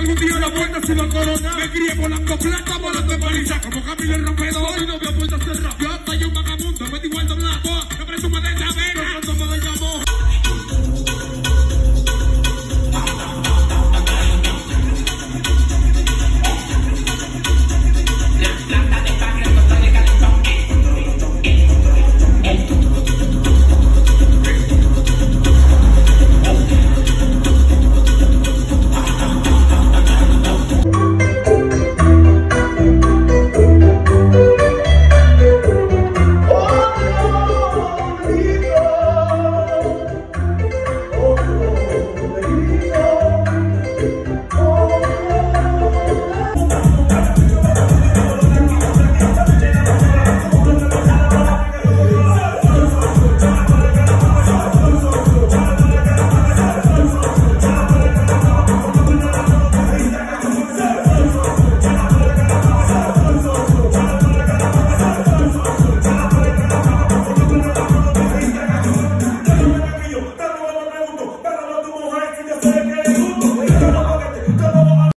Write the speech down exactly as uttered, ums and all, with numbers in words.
algún día la vuelta se va a coronar. Me crié volando plata, volando en paliza, como Camilo el rompedor. Y no me ha vuelto a cerrar. Yo hasta yo